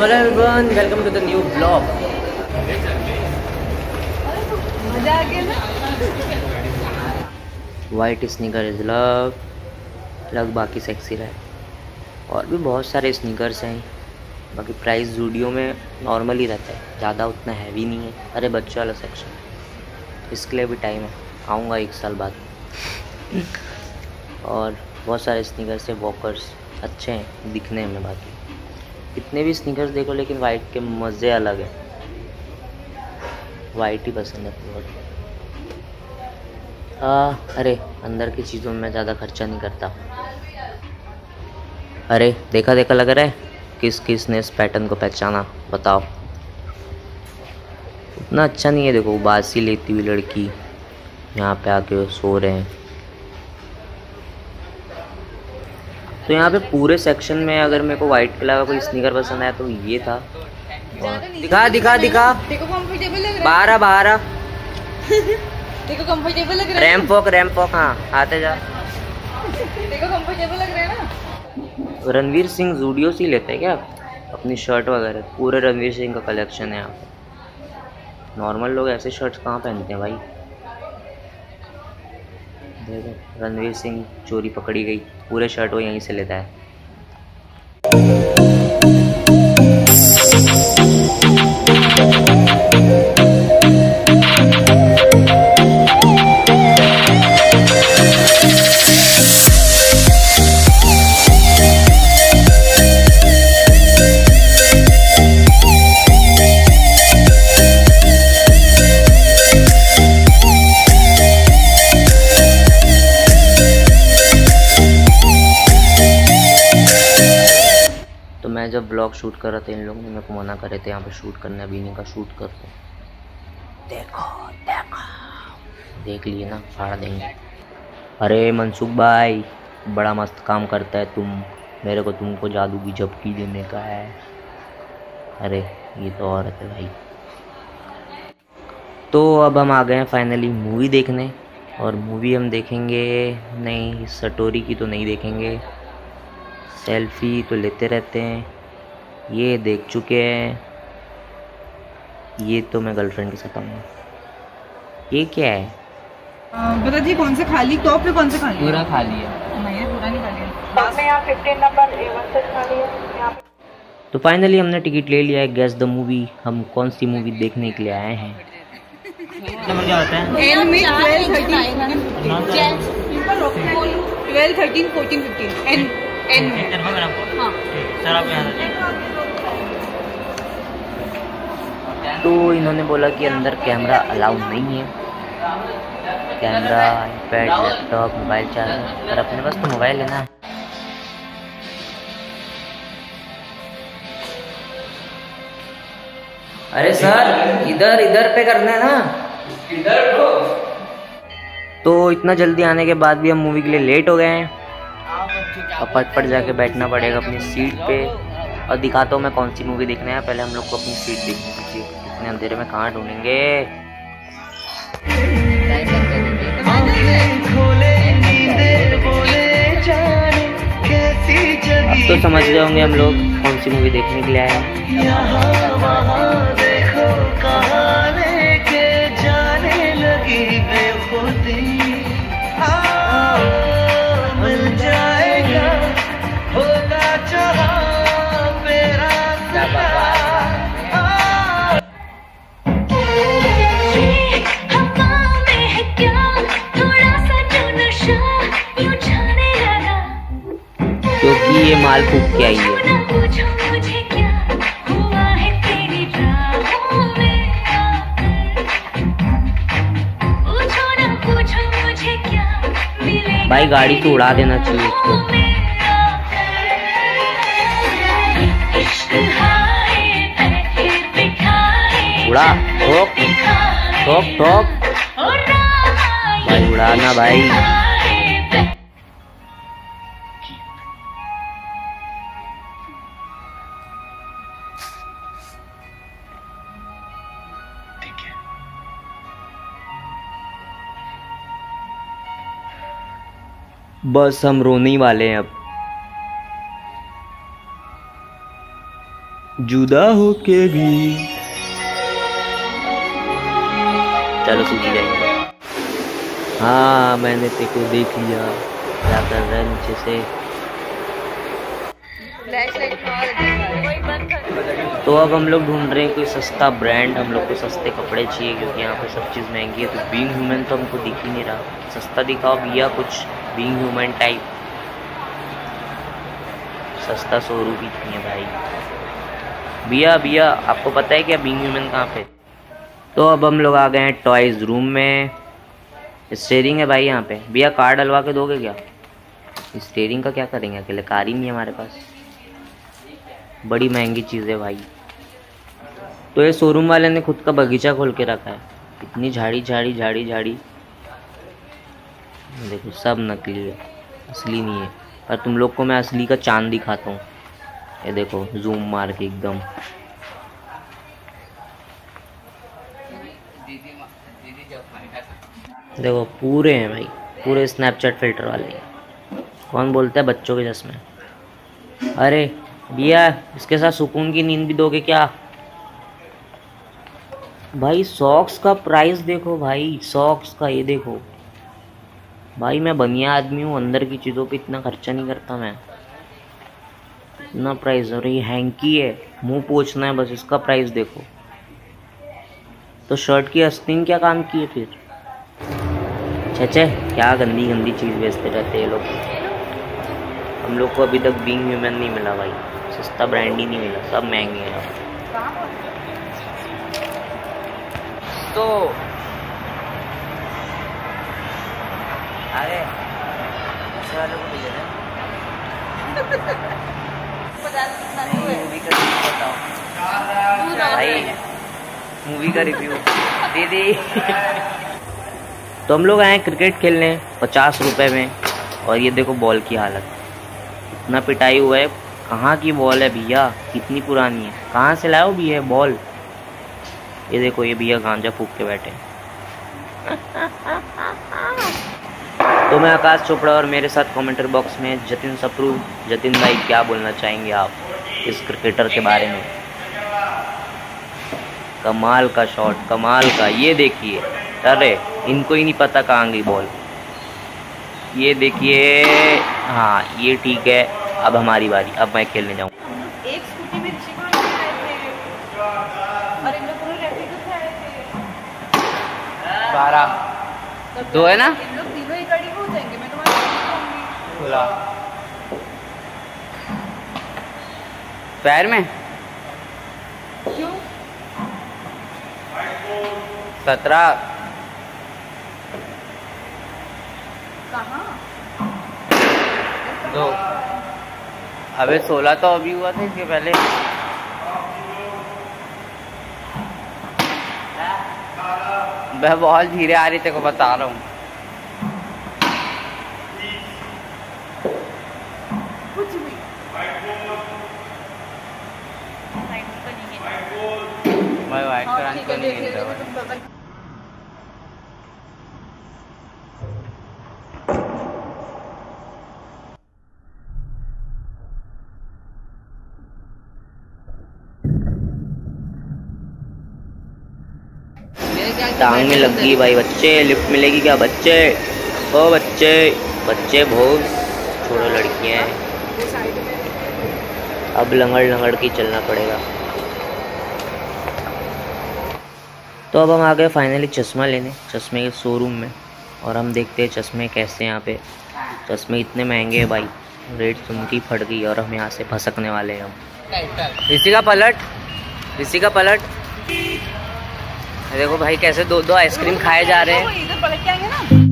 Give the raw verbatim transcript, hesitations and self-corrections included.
Hello everyone, welcome to the new vlog. मजा आ गया ना। वाइट स्नीकर इज लव, लग बाकी सेक्सी रहे। और भी बहुत सारे स्नीकर्स हैं, बाकी प्राइस जूडियो में नॉर्मल ही रहता है, ज़्यादा उतना हैवी नहीं है। अरे बच्चों वाला सेक्शन, इसके लिए भी टाइम है, आऊँगा एक साल बाद। और बहुत सारे स्नीकर्स है, वॉकर्स अच्छे हैं दिखने में। बाकी कितने भी स्नीकर्स देखो, लेकिन वाइट के मज़े अलग है। वाइट ही पसंद है बहुत। आ, अरे अंदर की चीज़ों में ज़्यादा खर्चा नहीं करता। अरे देखा देखा लग रहा है, किस किस ने इस पैटर्न को पहचाना बताओ। उतना अच्छा नहीं है। देखो बासी लेती हुई लड़की यहाँ पे आके सो रहे हैं। तो यहाँ पे पूरे सेक्शन में अगर मेरे को वाइट कलर का कोई स्नीकर पसंद आया तो ये था। दिखा दिखा दिखा देखो कंफर्टेबल लग रहा बारह बारह है। देखो कंफर्टेबल लग रहा है। रैम्प वॉक रैम्प वॉक, हाँ आते जा। देखो कंफर्टेबल लग रहा है ना। रणवीर सिंह जूडियो से ही लेते हैं क्या अपनी शर्ट वगैरह? पूरे रणवीर सिंह का कलेक्शन है यहाँ पे। नॉर्मल लोग ऐसे शर्ट्स कहाँ पहनते हैं भाई? देखो रणवीर सिंह चोरी पकड़ी गई, पूरे शर्ट वो यहीं से लेता है। मैं जब ब्लॉग शूट कर रहा था, इन लोगों ने मेरे को मना करे थे यहाँ पे शूट करने, अभी नहीं का शूट करते। देखो देखो देख लिए ना, फाड़ देंगे। अरे मनसुख भाई बड़ा मस्त काम करता है तुम, मेरे को तुमको जादू की झपकी देने का है। अरे ये तो औरत है भाई। तो अब हम आ गए हैं फाइनली मूवी देखने, और मूवी हम देखेंगे नहीं, सटोरी की तो नहीं देखेंगे, सेल्फी तो लेते रहते हैं, ये देख चुके हैं। ये तो मैं गर्लफ्रेंड के साथ आऊँगा। ये क्या है? बता जी कौन से खाली, टॉप पे कौन से खाली? पूरा खाली है। नहीं पूरा नहीं खाली है। टॉप में यहाँ पंद्रह नंबर ए वन से खाली है यहाँ। तो फाइनली हमने टिकट ले लिया है। गेस द मूवी, हम कौन सी मूवी देखने के लिए आए हैं? नंबर क्या होता है? एन में ट्वेल्व थर्टीन फोर्टीन फिफ्टीन एन एन हाँ सर आप यहाँ। तो इन्होंने बोला कि अंदर कैमरा अलाउड नहीं है। Camera, iPad, laptop, mobile charger, और अपने पास तो मोबाइल है ना। अरे सर इधर इधर पे करना है ना। इधर तो इतना जल्दी आने के बाद भी हम मूवी के लिए लेट हो गए हैं। अब फटफट जाके बैठना पड़ेगा अपनी सीट पे, और दिखाता हूँ मैं कौन सी मूवी देखने है। पहले हम लोग को अपनी सीट देखनी चाहिए, इतने अंधेरे में कहाँ ढूंढेंगे। अब तो समझ गए होंगे हम लोग कौन सी मूवी देखने के लिए आए हैं। क्योंकि ये माल फूक के आई है। भाई गाड़ी तो उड़ा देना चाहिए इसको। उड़ा ठोक ठोक ठोक भाई, उड़ाना भाई। बस हम रोने ही वाले हैं अब। जुदा होके भी। चलो सूखी जाएंगे। हाँ मैंने तेरे को देख लिया क्या कर रहा है नीचे से। तो अब हम लोग ढूंढ रहे हैं कोई सस्ता ब्रांड। हम लोग को सस्ते कपड़े चाहिए क्योंकि यहाँ पे सब चीज़ महंगी है। तो बीइंग ह्यूमन तो हमको दिख ही नहीं रहा। सस्ता दिखाओ भैया कुछ बीइंग ह्यूमन टाइप। सस्ता सौ रुपये की है भाई। भैया भैया आपको पता है क्या बीइंग ह्यूमन कहाँ पे? तो अब हम लोग आ गए हैं टॉयज रूम में। स्टेयरिंग है भाई यहाँ पे। भैया कार डलवा के दोगे क्या? स्टेयरिंग का क्या करेंगे अकेले? कार ही नहीं है हमारे पास। बड़ी महंगी चीज़ है भाई। तो ये शोरूम वाले ने खुद का बगीचा खोल के रखा है। इतनी झाड़ी झाड़ी झाड़ी झाड़ी। देखो सब नकली है, असली नहीं है। पर तुम लोग को मैं असली का चांद दिखाता हूँ। ये देखो जूम मार के एकदम। देखो पूरे हैं भाई, पूरे स्नैपचैट फिल्टर वाले हैं। कौन बोलता है बच्चों के चश्मे? अरे भैया इसके साथ सुकून की नींद भी दोगे क्या? भाई सॉक्स का प्राइस देखो भाई, सॉक्स का ये देखो भाई। मैं बनिया आदमी हूँ, अंदर की चीज़ों पे इतना खर्चा नहीं करता मैं। इतना प्राइस। और ये हैंकी है, मुंह पोंछना है बस, इसका प्राइस देखो। तो शर्ट की आस्तीन क्या काम की है फिर? छे क्या गंदी गंदी चीज़ बेचते रहते हैं ये लोग। हम लोग को अभी तक बीइंग ह्यूमन नहीं मिला भाई। सस्ता ब्रांड ही नहीं मिला, सब महंगे हैं। तो अरे वाले को भेजे मूवी का रिव्यू बताओ भाई, मूवी का रिव्यू दीदी। तो हम लोग आए क्रिकेट खेलने पचास रुपए में। और ये देखो बॉल की हालत, इतना पिटाई हुआ है। कहाँ की बॉल है भैया? कितनी पुरानी है? कहाँ से लाओ भैया बॉल? ये देखो ये भैया गांजा फूक के बैठे। तो मैं आकाश चोपड़ा और मेरे साथ कमेंटर बॉक्स में जतिन सप्रू। जतिन भाई क्या बोलना चाहेंगे आप इस क्रिकेटर के बारे में? कमाल का शॉट, कमाल का। ये देखिए, अरे इनको ही नहीं पता कहाँ गई बॉल। ये देखिए, हाँ ये ठीक है। अब हमारी बारी, अब मैं खेलने जाऊँ। एक स्कूटी में ऋषि को आए थे और इन लोग पूरे रैपिड से आए थे। बारह दो है ना? इन लोग तीनों ही गाड़ी हो जाएंगे। मैं तुम्हारी खुला पैर में क्यों? सत्रह कहाँ? दो। अबे सोलह तो अभी हुआ था इसके पहले। वह बहुत धीरे आ रही तेरे को बता रहा हूँ। कुछ भी मैं वाइट हाँ, कराने ठीक को है, नहीं देख गिनता लेंगे, भाई। तुम बता- टांग में लग गई भाई। बच्चे लिफ्ट मिलेगी क्या? बच्चे ओ बच्चे बच्चे बहुत छोड़ो, लड़कियां हैं। अब लंगड़ लंगड़ के चलना पड़ेगा। तो अब हम आ गए फाइनली चश्मा लेने, चश्मे के शोरूम में। और हम देखते हैं चश्मे कैसे। यहाँ पे चश्मे इतने महंगे हैं भाई, रेट सुन के फट गई। और हम यहाँ से फसकने वाले हैं हम। ऋषि का पलट, ऋषि का पलट। देखो भाई कैसे दो दो आइसक्रीम खाए जा रहे हैं। इधर पलट के आएंगे ना।